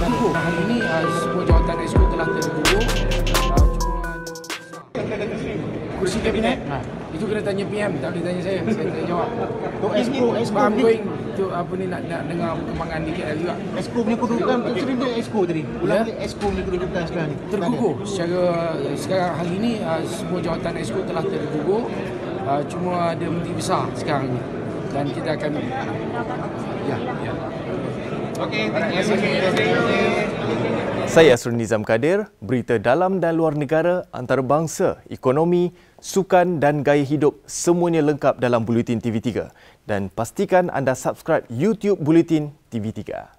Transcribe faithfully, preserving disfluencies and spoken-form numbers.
tergugur. Hari ini uh, semua jawatan Exco telah tergugur. Uh, Kursi kabinet, ha, itu kena tanya P M, tak boleh tanya saya. Saya tak jawab. Tok Exco, Exco I'm ni, going to apa ni nak, nak dengar perkembangan di K L juga. Exco punya kedudukan, sering dia Exco tadi. Ulang balik Exco punya kedudukan sekarang ni. Tergugur. Secara sekarang hari ini uh, semua jawatan Exco telah tergugur. Uh, cuma ada menteri besar sekarang ni. Dan kita akan ya, ya. Okey, terima kasih. Saya Asrul Nizam Kadir, berita dalam dan luar negara, antarabangsa, ekonomi, sukan dan gaya hidup semuanya lengkap dalam Buletin T V tiga. Dan pastikan anda subscribe YouTube Buletin T V tiga.